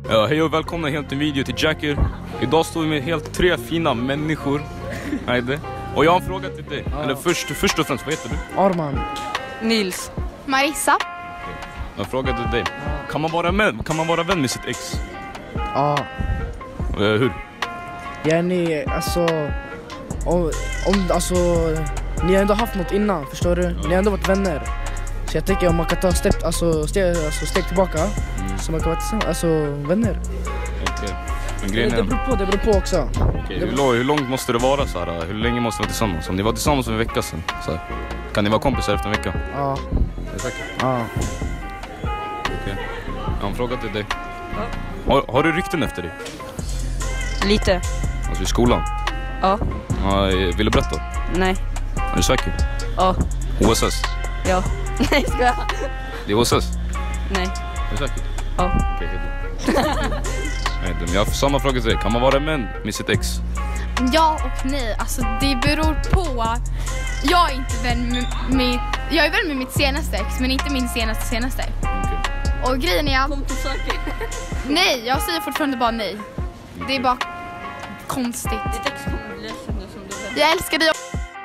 Ja, hej och välkomna helt en video till Jacker. Idag står vi med helt 3 fina människor. Hejde. Och jag har en fråga till dig. Eller först och främst, vad heter du? Arman. Nils. Marissa. Jag frågar till dig. Kan man vara vän med sitt ex? Ja. Hur? Ja, ni, alltså... Alltså... Ni har ändå haft något innan, förstår du? Ni har ändå varit vänner. Så jag tänker om man kan ta steg tillbaka. Så man kan vara vänner. Okej. Men grejen Det beror på också. Okej, hur långt måste det vara så här? Hur länge måste vi vara tillsammans? Om ni var tillsammans för en vecka sedan, så här, kan ni vara kompisar efter en vecka? Ja. Är det säkert? Ja. Okej. Jag har en fråga till dig. Har du rykten efter dig? Lite. Alltså i skolan? Ja. Vill du berätta? Nej. Är du säker? Ja. OSS? Ja. Nej, ska jag? Det är OSS? Nej. Är du säker? Ja. Okej, nej, men jag har samma fråga till dig. Kan man vara vän med sitt ex? Ja och nej, alltså det beror på. Jag är inte vän med jag är vän med mitt senaste ex, men inte min senaste. Okej. Och grejen är Kom till saker. nej, jag säger fortfarande bara nej. Det är bara konstigt. Ditt ex kommer bli ledsen nu som du vet. Jag älskar dig.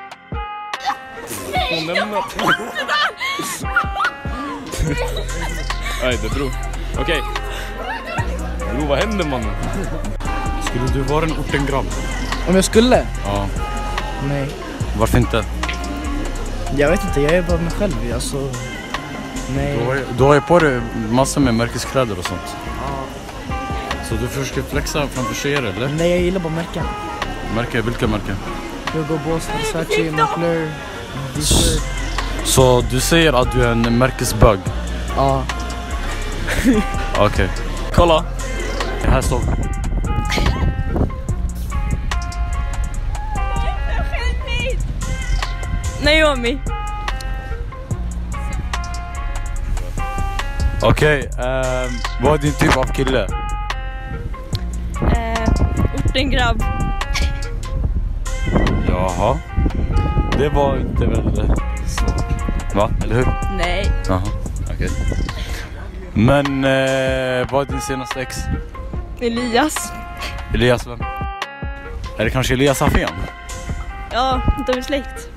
Nej, det beror. Okej. Bro, vad händer, mannen? Skulle du vara en ortengrabb? Om jag skulle? Ja. Nej. Varför inte? Jag vet inte, jag är bara mig själv. Alltså... Nej. Du har ju på dig massor med märkeskläder och sånt. Ja. Så du försöker flexa framför tjejer, eller? Nej, jag gillar bara märken. Vilka märken? Hugo Boss, Versace, McLaren, Diesel. Så du säger att du är en märkesbög? Ja. Okej. Kolla! Här står Naomi. Okej, vad är din typ av kille? Ortengrabb. Jaha. Det var inte väl svårt. Va? Eller hur? Nej. Jaha, okej. Men vad är din senaste ex? Elias. Elias vem? Är det kanske Elias Afén? Ja, de är släkt.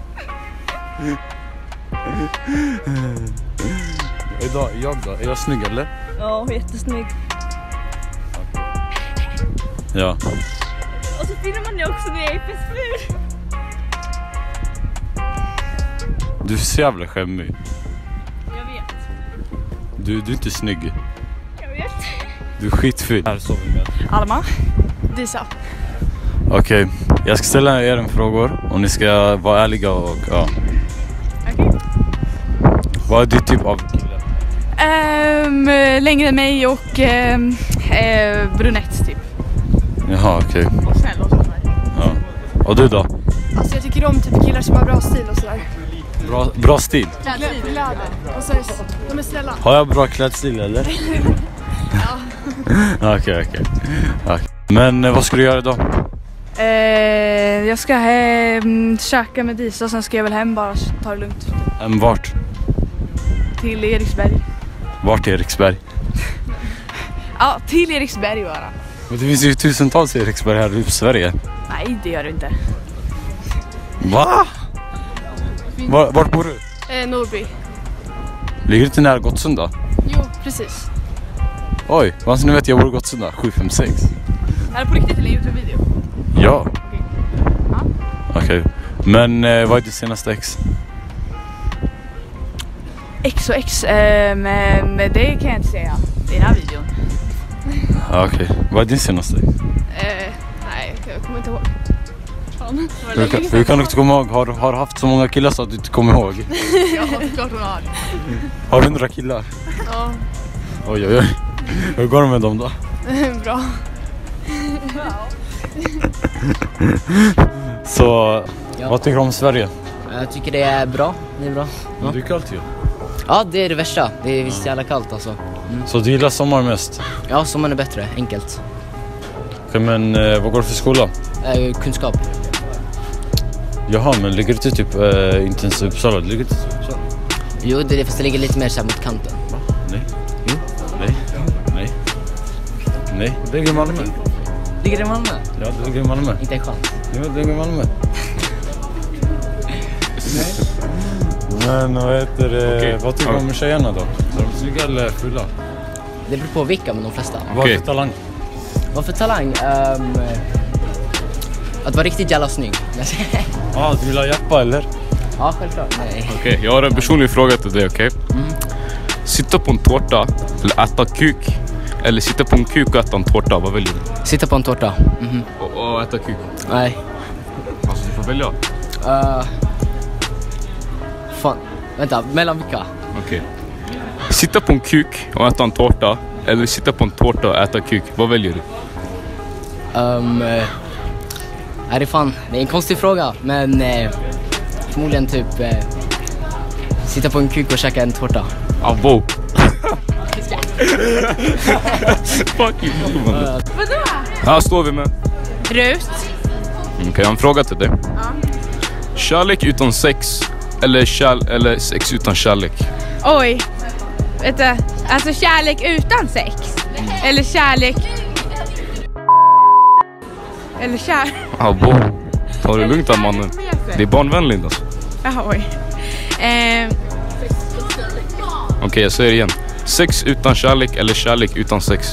Jag då? Är jag snygg eller? Ja, jättesnygg. Ja. Och så finner man ju också när jag är ful. Du är så jävla skämmig. Jag vet. Du är inte snygg. Jag vet. Du är skitful. Här står vi med. Alma. Disa. Okej, jag ska ställa er en frågor och ni ska vara ärliga och ja. Okej. Vad är din typ av kille? Längre än mig och brunett typ. Jaha, okej. Och snäll och sådär. Ja. Och du då? Alltså jag tycker om typ killar som har bra stil och sådär. Bra stil? Kläder. Och så de är snälla. Har jag bra klädstil eller? Ja. Okej. Men vad ska du göra idag? Jag ska käka med Disa, sen ska jag väl hem bara ta det lugnt. Vart? Till Eriksberg. Vart är Eriksberg? Ja, till Eriksberg bara. Men det finns ju tusentals Eriksberg här i Sverige. Nej, det gör du inte. Va? Vart bor du? Norrby. Ligger du inte nära Gottsunda? Jo, precis. Oj, vad nu vet jag bor i Gottsunda, 756. Är det på riktigt eller YouTube-video? Ja. Ja. Okej. Men vad är ditt senaste ex? X och X, men det kan jag inte säga i den här videon. Okej. Vad är din senaste ex? Nej, jag kommer inte ihåg. Fan. Hur kan du inte komma ihåg? Har du haft så många killar så att du inte kommer ihåg? Ja, klart hon har. Har du 100 killar? Ja. Oj. Hur går det med dem då? Bra. Så, vad tycker du om Sverige? Jag tycker det är bra. Det är bra. Ja. Det är kallt ju. Ja, det är det värsta. Det är visst jävla kallt alltså. Så du gillar sommar mest? Ja, sommaren är bättre. Enkelt. Okej, men vad går du för skola? Kunskap. Jaha, men ligger du typ inte ens i Uppsala? Ligger du inte i Uppsala? Jo, det är fast det ligger lite mer så här mot kanten. Nej. Jo. Nej. Nej, det ligger i Malmö. Ligger det i Malmö? Ja, det ligger i Malmö. Inte en chans. Jo, det ligger i Malmö. Men vad heter det? Okej. Vad tycker du om tjejerna då? Är de snygga eller fulla? Det beror på vilka, men de flesta. Vad är för talang? Vad för talang? Att vara riktigt jävla snygg. Du vill ha jappa eller? Ja, självklart. Nej. Okej, jag har en personlig fråga till dig, okej? Sitta på en tårta eller äta kuk? Eller sitta på en kuk och äta en tårta, vad väljer du? Sitta på en tårta. Och äta kuk? Nej. Alltså du får välja. Fan. Vänta, mellan vilka? Okej. Sitta på en kuk och äta en tårta. Eller sitta på en tårta och äta kuk, vad väljer du? Är det fan, det är en konstig fråga. Men förmodligen typ sitta på en kuk och käka en tårta. Abo. Fuck you. Vadå? Här står vi med. Rut. Okej, jag har en fråga till dig. Kärlek utan sex eller sex utan kärlek? Oj. Vänta, alltså kärlek utan sex? Eller kärlek... Eller Abo. Ta det lugnt här, mannen. Det är barnvänligt alltså. Jaha, oj. Okej, jag säger det igen. Sex utan kärlek eller kärlek utan sex?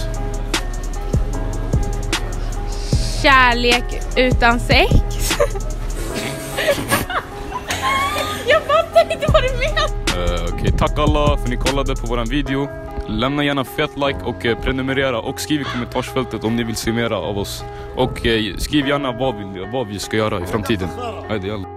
Kärlek utan sex? Jag fattar inte vad du menar. Okej, tack alla för att ni kollade på våran video. Lämna gärna fet like och prenumerera och skriv i kommentarsfältet om ni vill se mera av oss. Och skriv gärna vad vi ska göra i framtiden. Hej, det är